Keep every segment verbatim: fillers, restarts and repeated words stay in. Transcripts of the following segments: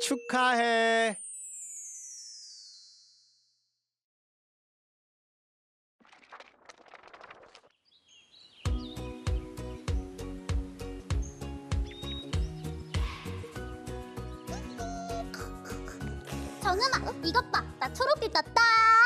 축하해. 정음아, 이것 봐. 나 초록띠 땄다.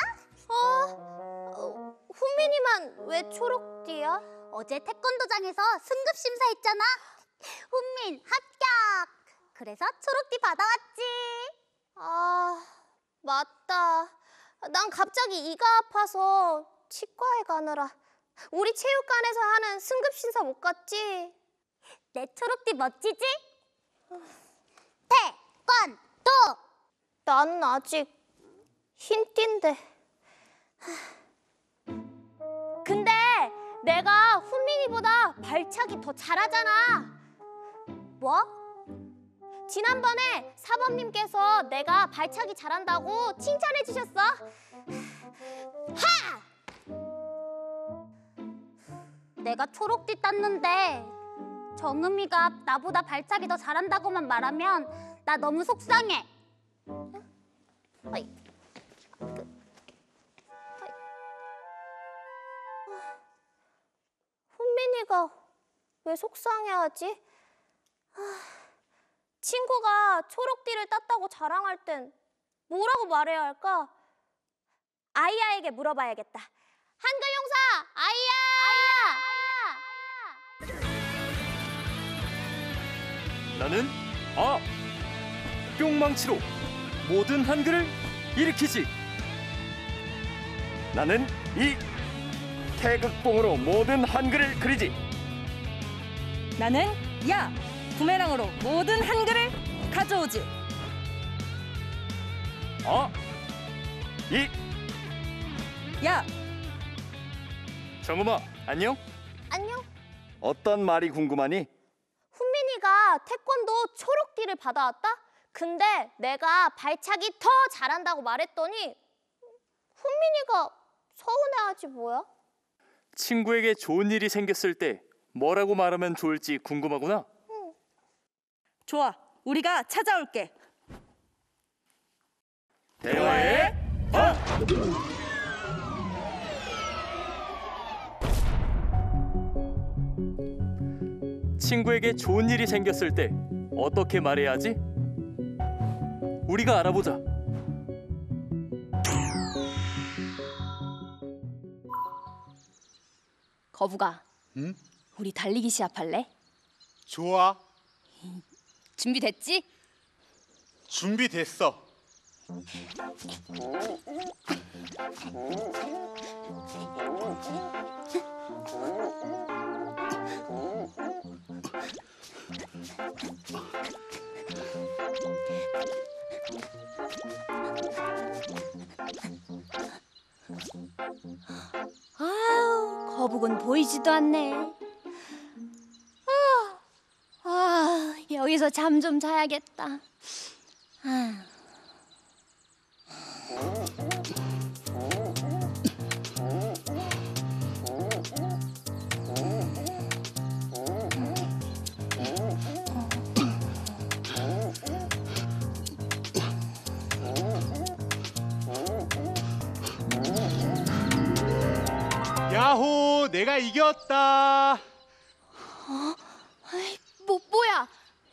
어? 훈민이만 왜 초록띠야? 어제 태권도장에서 승급 심사했잖아. 훈민 합격. 그래서 초록띠 받아왔지. 아, 맞다. 난 갑자기 이가 아파서 치과에 가느라 우리 체육관에서 하는 승급 심사 못 갔지. 내 초록띠 멋지지? 태권도. 난 아직 흰띠인데. 근데 내가 훈민이보다 발차기 더 잘하잖아. 뭐? 지난번에 사범님께서 내가 발차기 잘한다고 칭찬해 주셨어. 하! 내가 초록띠 땄는데 정음이가 나보다 발차기 더 잘한다고만 말하면 나 너무 속상해. 아이, 그, 아이. 훈민이가 왜 속상해하지? 친구가 초록띠를 땄다고 자랑할 땐 뭐라고 말해야 할까? 아이야에게 물어봐야겠다. 한글 용사 아이야! 아이야! 나는 아! 뿅망치로 모든 한글을 일으키지. 나는 이! 태극봉으로 모든 한글을 그리지. 나는 야! 부메랑으로 모든 한글을 가져오지. 아! 이! 야! 정음아, 안녕? 안녕. 어떤 말이 궁금하니? 훈민이가 태권도 초록띠를 받아왔다? 근데 내가 발차기 더 잘한다고 말했더니 훈민이가 서운해하지 뭐야? 친구에게 좋은 일이 생겼을 때 뭐라고 말하면 좋을지 궁금하구나. 응. 좋아, 우리가 찾아올게. 대화의 방! 친구에게 좋은 일이 생겼을 때 어떻게 말해야 하지? 우리가 알아보자. 거북아, 응? 우리 달리기 시합할래? 좋아. 준비됐지? 준비됐어. 아유, 거북은 보이지도 않네. 아, 아, 여기서 잠 좀 자야겠다. 아. 야호, 내가 이겼다. 어? 아이, 뭐 뭐야?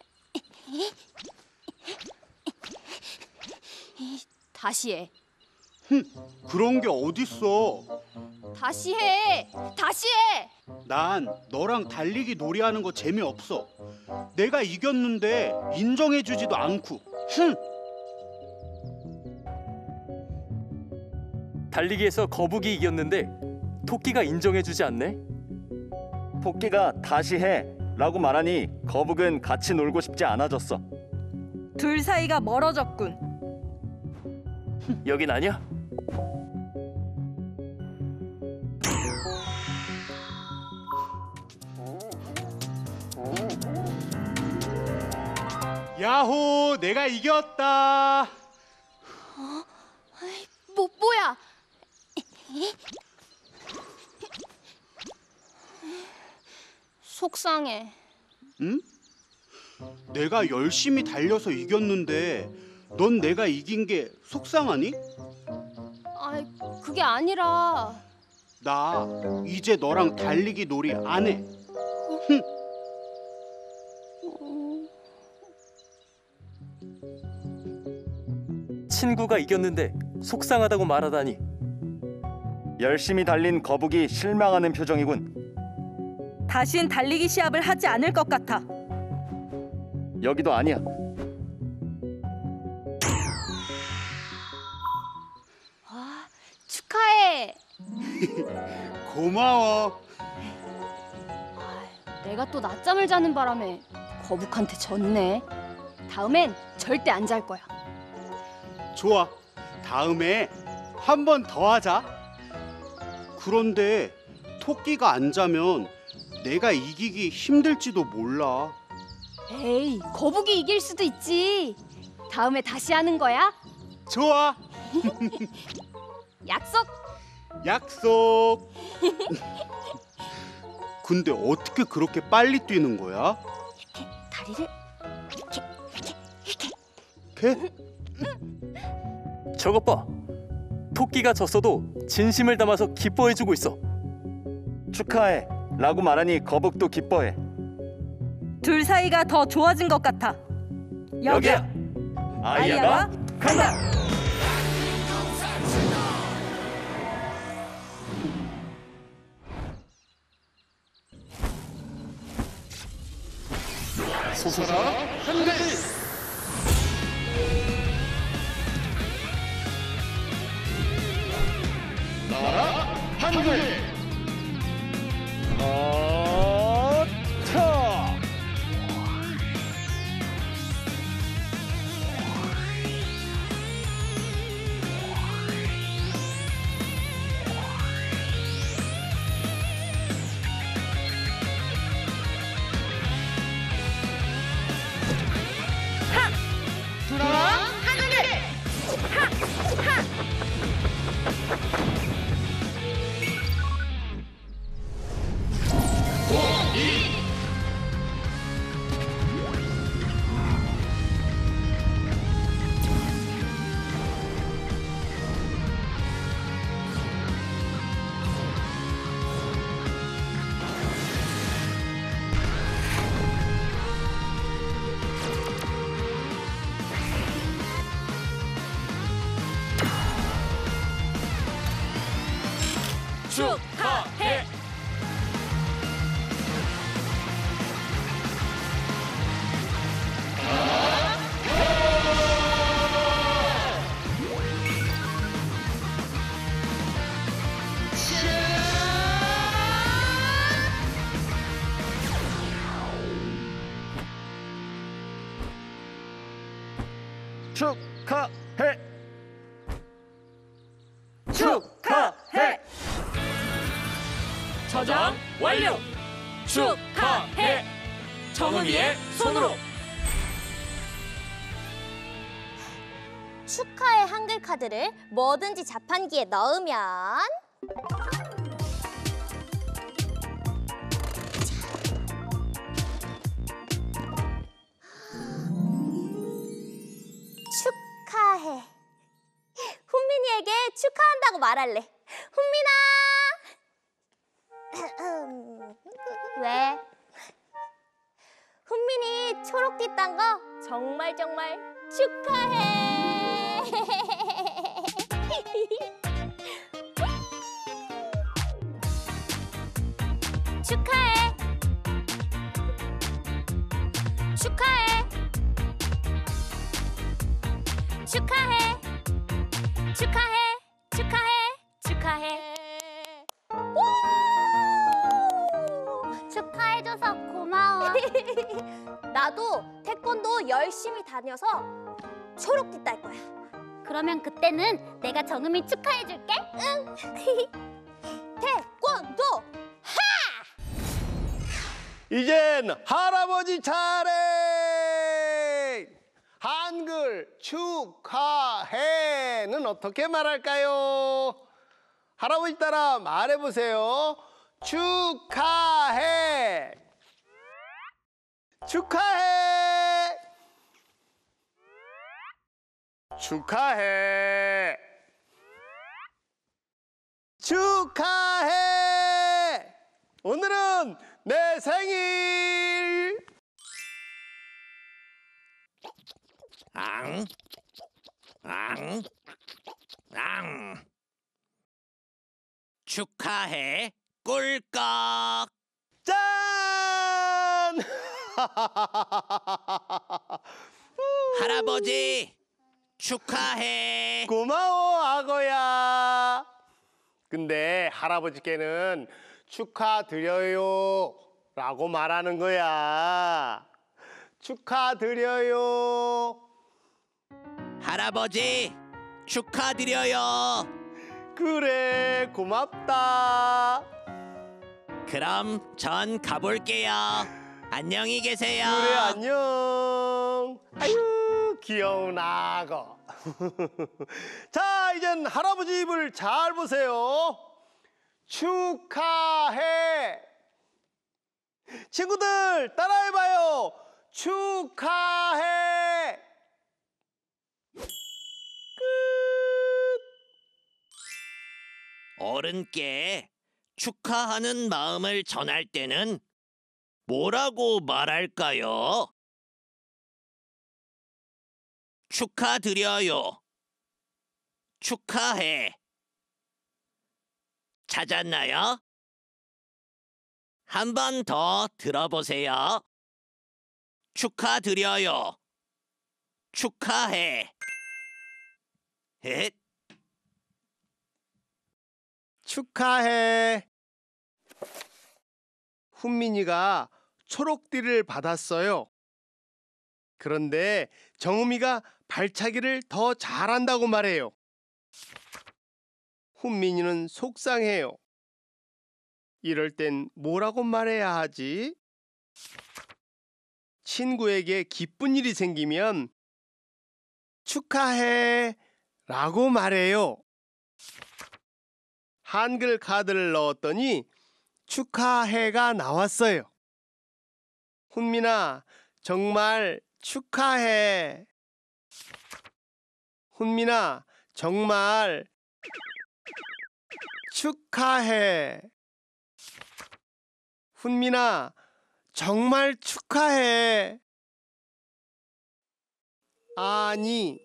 다시 해. 흠, 그런 게 어딨어. 다시 해. 다시 해. 난 너랑 달리기 놀이하는 거 재미없어. 내가 이겼는데 인정해주지도 않고. 흠. 달리기에서 거북이 이겼는데 토끼가 인정해주지 않네? 토끼가 다시 해 라고 말하니 거북은 같이 놀고 싶지 않아졌어. 둘 사이가 멀어졌군. 여긴 아니야? 야호, 내가 이겼다. 어? 아이, 뭐 뭐야? 속상해. 응? 내가 열심히 달려서 이겼는데 넌 내가 이긴 게 속상하니? 아, 그게 아니라 나 이제 너랑 달리기 놀이 안 해. 친구가 이겼는데 속상하다고 말하다니. 열심히 달린 거북이 실망하는 표정이군. 다신 달리기 시합을 하지 않을 것 같아. 여기도 아니야. 축하해. 고마워. 내가 또 낮잠을 자는 바람에 거북한테 졌네. 다음엔 절대 안 잘 거야. 좋아. 다음에 한 번 더 하자. 그런데 토끼가 안 자면 내가 이기기 힘들지도 몰라. 에이, 거북이 이길 수도 있지. 다음에 다시 하는 거야. 좋아. 약속. 약속. 근데 어떻게 그렇게 빨리 뛰는 거야? 다리를 걔? 저것 봐. 토끼가 졌어도 진심을 담아서 기뻐해주고 있어. 축하해 라고 말하니 거북도 기뻐해. 둘 사이가 더 좋아진 것 같아. 여기야. 아이야가 간다. 소설아 한글. 나라 한글. 어, 차. 축하해. 축하해. 축하해. 저장 완료. 축하해. 정은이의 손으로. 축하의 한글 카드를 뭐든지 자판기에 넣으면 축하해. 훈민이에게 축하한다고 말할래. 훈민아. 왜? 훈민이 초록띠 딴 거 정말 정말 축하해. 축하해. 축하해. 축하해. 축하해. 축하해. 축하해. 우! 축하해줘서 고마워. 나도 태권도 열심히 다녀서 초록띠 딸 거야. 그러면 그때는 내가 정음이 축하해줄게. 응. 태권도 하! 이젠 할아버지 차례! 한글 축하해는 어떻게 말할까요? 할아버지 따라 말해보세요. 축하해! 축하해! 축하해. 축하해. 오늘은 내 생일. 앙, 앙, 앙. 축하해, 꿀꺽. 짠! 할아버지, 축하해. 고마워, 악어야. 근데 할아버지께는 축하드려요 라고 말하는 거야. 축하드려요. 할아버지, 축하드려요. 그래, 고맙다. 그럼 전 가볼게요. 안녕히 계세요. 그래, 안녕. 아유, 귀여운 악어. 자, 이젠 할아버지 입을 잘 보세요. 축하해. 친구들, 따라해봐요. 축하해. 어른께 축하하는 마음을 전할 때는 뭐라고 말할까요? 축하드려요. 축하해. 찾았나요? 한 번 더 들어보세요. 축하드려요. 축하해. 헷. 축하해. 훈민이가 초록띠를 받았어요. 그런데 정음이가 발차기를 더 잘한다고 말해요. 훈민이는 속상해요. 이럴 땐 뭐라고 말해야 하지? 친구에게 기쁜 일이 생기면 축하해 라고 말해요. 한글 카드를 넣었더니 축하해가 나왔어요. 훈민아, 정말 축하해. 훈민아, 정말 축하해. 훈민아, 정말 축하해. 아니,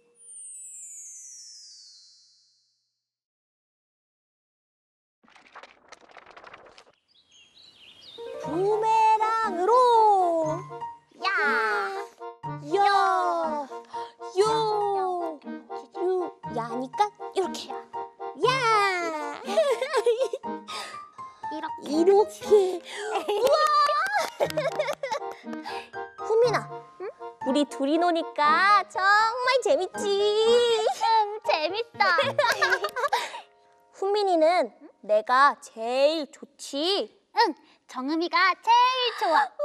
부메랑으로 야, 야, 요, 요, 야니까 이렇게 야, 이렇게 이렇게 우와. 후민아, 응? 우리 둘이 노니까 정말 재밌지? 응, 재밌어. 훈민이는 내가 제일 좋지? 응, 정음이가 제일 좋아. 우와.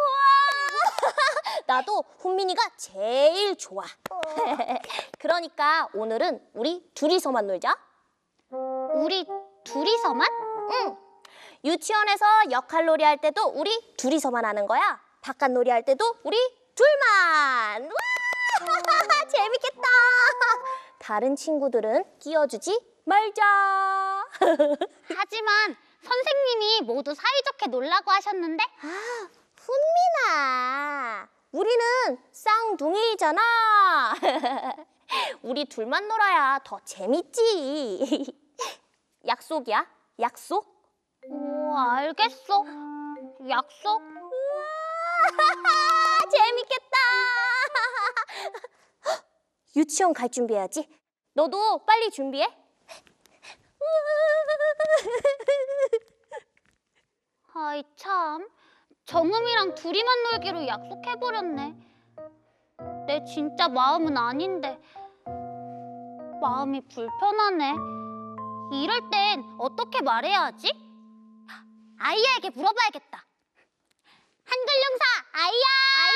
나도 훈민이가 제일 좋아. 그러니까 오늘은 우리 둘이서만 놀자. 우리 둘이서만? 응. 유치원에서 역할놀이 할 때도 우리 둘이서만 하는 거야. 바깥놀이 할 때도 우리 둘만. 와! 재밌겠다. 다른 친구들은 끼워주지 말자. 하지만 선생님이 모두 사이좋게 놀라고 하셨는데. 아, 훈민아, 우리는 쌍둥이잖아. 우리 둘만 놀아야 더 재밌지. 약속이야, 약속. 오, 알겠어. 약속. 우와, 재밌겠다. 유치원 갈 준비해야지. 너도 빨리 준비해. 아이 참, 정음이랑 둘이만 놀기로 약속해버렸네. 내 진짜 마음은 아닌데 마음이 불편하네. 이럴 땐 어떻게 말해야 하지? 아이야에게 물어봐야겠다. 한글 용사 아이야!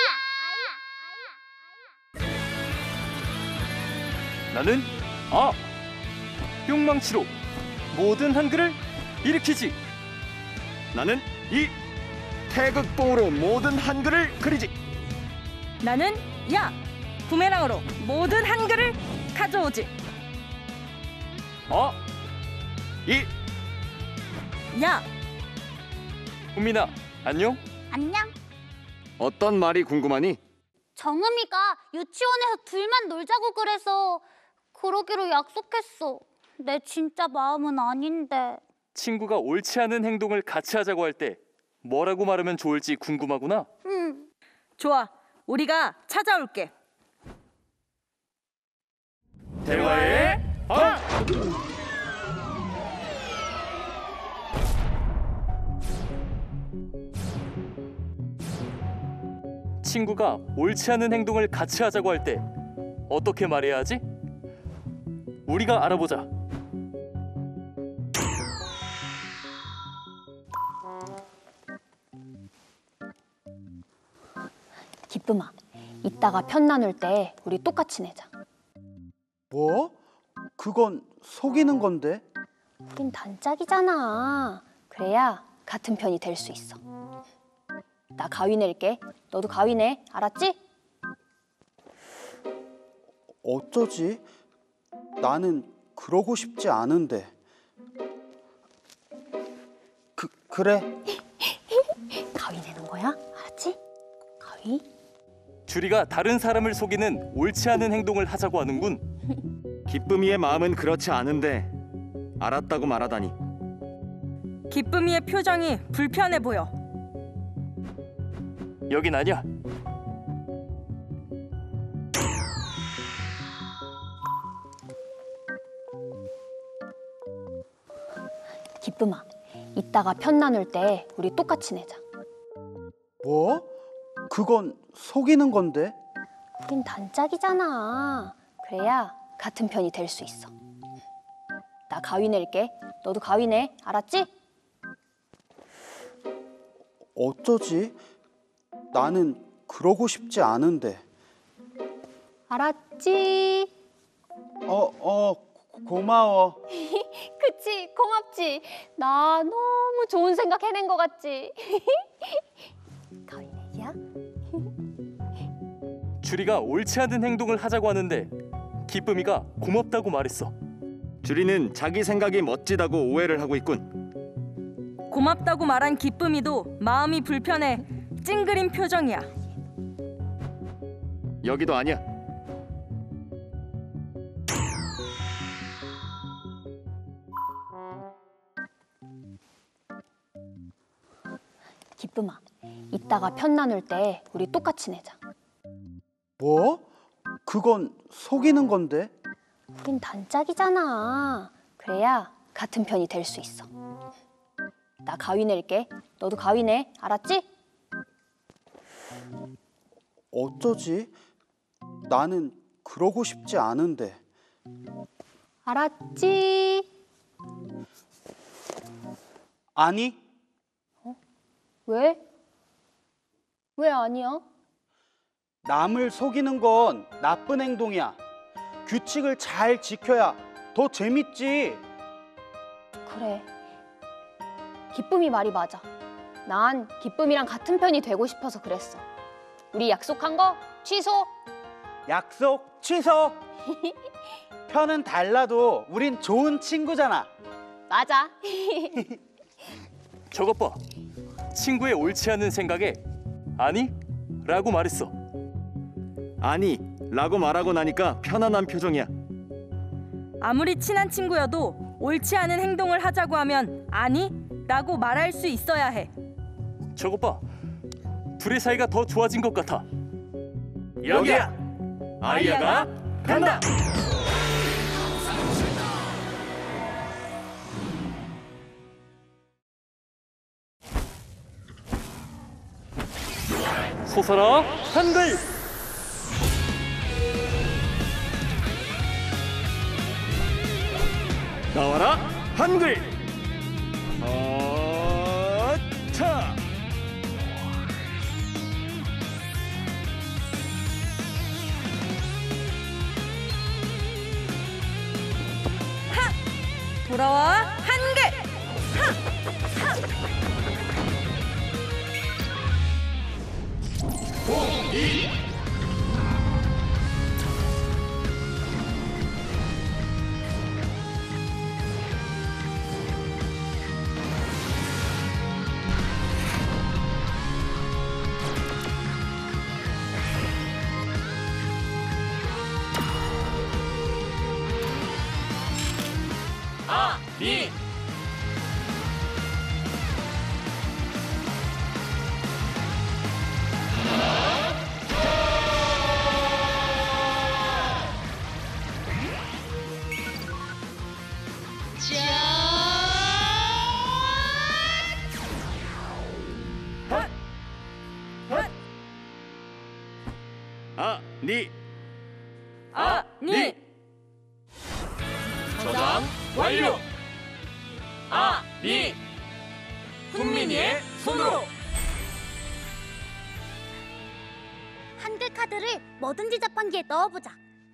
나는 아 뿅망치로 모든 한글을 일으키지. 나는 이 태극봉으로 모든 한글을 그리지. 나는 야 부메랑으로 모든 한글을 가져오지. 어? 이 야, 국민아 안녕? 안녕. 어떤 말이 궁금하니? 정음이가 유치원에서 둘만 놀자고 그래서 그러기로 약속했어. 내 진짜 마음은 아닌데. 친구가 옳지 않은 행동을 같이 하자고 할 때 뭐라고 말하면 좋을지 궁금하구나. 응. 좋아. 우리가 찾아올게. 대화의 방! 친구가 옳지 않은 행동을 같이 하자고 할 때 어떻게 말해야 하지? 우리가 알아보자. 기쁨아, 이따가 편 나눌 때 우리 똑같이 내자. 뭐? 그건 속이는 건데. 우린 단짝이잖아. 그래야 같은 편이 될 수 있어. 나 가위 낼게. 너도 가위 내. 알았지? 어쩌지? 나는 그러고 싶지 않은데. 그 그래. 가위 내는 거야? 알았지? 가위. 주리가 다른 사람을 속이는 옳지 않은 행동을 하자고 하는군. 기쁨이의 마음은 그렇지 않은데 알았다고 말하다니. 기쁨이의 표정이 불편해 보여. 여긴 아니야. 기쁨아, 이따가 편 나눌 때 우리 똑같이 내자. 뭐? 그건 속이는 건데. 우린 단짝이잖아. 그래야 같은 편이 될 수 있어. 나 가위 낼게. 너도 가위 내. 알았지? 어쩌지? 나는 그러고 싶지 않은데. 알았지? 어, 어, 고- 고마워. 그치, 고맙지. 나 너무 좋은 생각 해낸 것 같지? 가위 내기야? 주리가 옳지 않은 행동을 하자고 하는데 기쁨이가 고맙다고 말했어. 주리는 자기 생각이 멋지다고 오해를 하고 있군. 고맙다고 말한 기쁨이도 마음이 불편해 찡그린 표정이야. 여기도 아니야. 기쁨아, 이따가 편 나눌 때 우리 똑같이 내자. 뭐? 그건 속이는 건데. 우린 단짝이잖아. 그래야 같은 편이 될 수 있어. 나 가위 낼게. 너도 가위 내. 알았지? 어쩌지? 나는 그러고 싶지 않은데. 알았지? 아니, 왜? 왜 아니야? 남을 속이는 건 나쁜 행동이야. 규칙을 잘 지켜야 더 재밌지. 그래. 기쁨이 말이 맞아. 난 기쁨이랑 같은 편이 되고 싶어서 그랬어. 우리 약속한 거 취소. 약속 취소. 편은 달라도 우린 좋은 친구잖아. 맞아. 저것 봐. 친구의 옳지 않은 생각에 아니? 라고 말했어. 아니 라고 말하고 나니까 편안한 표정이야. 아무리 친한 친구여도 옳지 않은 행동을 하자고 하면 아니? 라고 말할 수 있어야 해. 저것 봐. 둘의 사이가 더 좋아진 것 같아. 여기야. 아이야가 간다. 솟아라 한글. 나와라 한글. 어차. 돌아와 한글. 니. 아, 니. 아, 니. 저장 완료. 아, 니. 훈민이의 손으로. 한글 카드를 뭐든지 자판기에 넣어보자.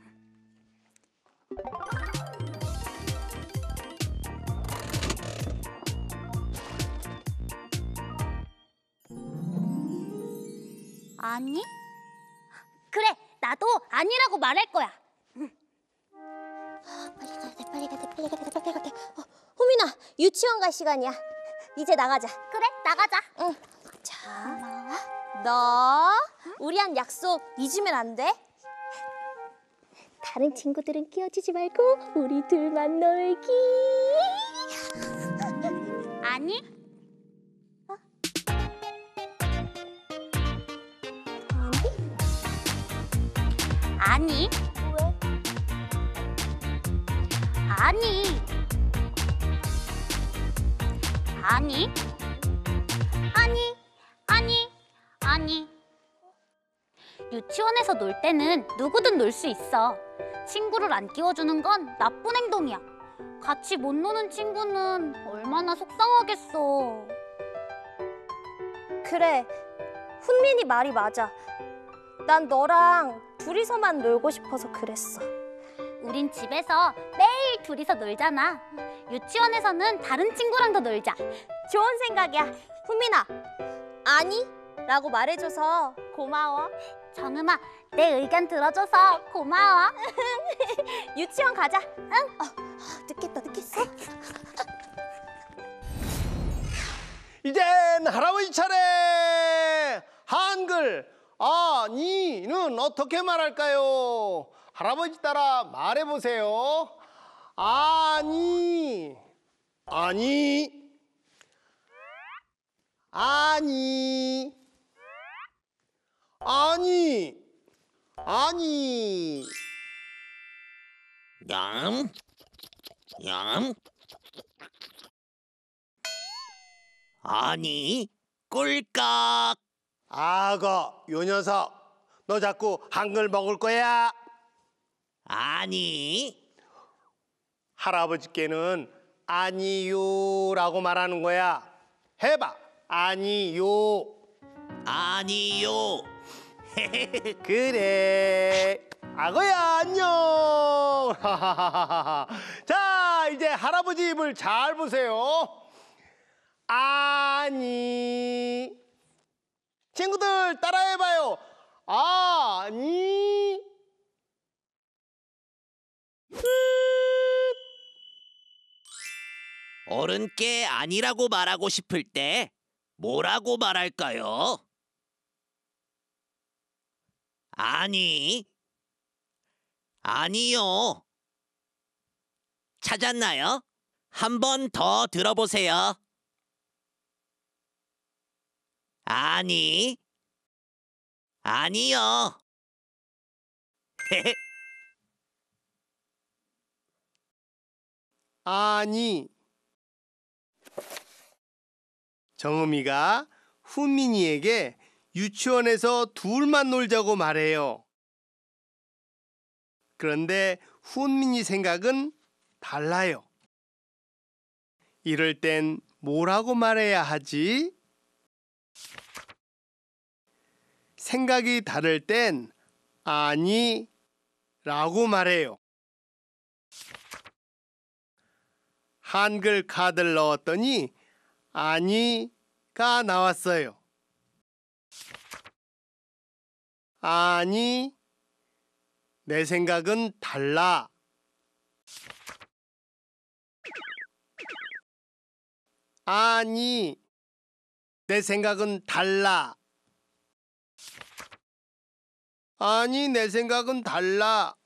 아니? 그래, 나도 아니라고 말할 거야. 응. 아, 빨리 가야 돼, 빨리 가야 돼, 빨리 가야 돼, 빨리 가야 돼. 어, 호민아, 유치원 갈 시간이야. 이제 나가자. 그래, 나가자. 응. 자, 너 우리 한 약속 잊으면 안 돼? 다른 친구들은 끼워주지 말고 우리 둘만 놀기. 아니? 아니? 왜? 아니. 아니. 아니. 아니. 아니. 유치원에서 놀 때는 누구든 놀 수 있어. 친구를 안 끼워주는 건 나쁜 행동이야. 같이 못 노는 친구는 얼마나 속상하겠어. 그래, 훈민이 말이 맞아. 난 너랑 둘이서만 놀고 싶어서 그랬어. 우린 집에서 매일 둘이서 놀잖아. 유치원에서는 다른 친구랑도 놀자. 좋은 생각이야. 훈민아, 아니? 라고 말해줘서 고마워. 정음아, 내 의견 들어줘서 고마워. 유치원 가자. 응? 어, 어, 늦겠다, 늦겠어. 이젠 할아버지 차례. 한글 아니는 어떻게 말할까요? 할아버지 따라 말해보세요. 아니, 아니, 아니, 아니, 아니. 얌, 얌. 아니, 꿀꺽. 아거, 요 녀석, 너 자꾸 한글 먹을 거야? 아니, 할아버지께는 아니요라고 말하는 거야. 해봐, 아니요. 아니요. 그래. 아거야 안녕. 자, 이제 할아버지 입을 잘 보세요. 아니. 친구들 따라해봐요. 아니. 어른께 아니라고 말하고 싶을 때 뭐라고 말할까요? 아니, 아니요. 찾았나요? 한 번 더 들어보세요. 아니, 아니요. 아니. 정음이가 훈민이에게 유치원에서 둘만 놀자고 말해요. 그런데 훈민이 생각은 달라요. 이럴 땐 뭐라고 말해야 하지? 생각이 다를 땐 아니 라고 말해요. 한글 카드를 넣었더니 아니가 나왔어요. 아니, 내 생각은 달라. 아니, 내 생각은 달라. 아니, 내 생각은 달라.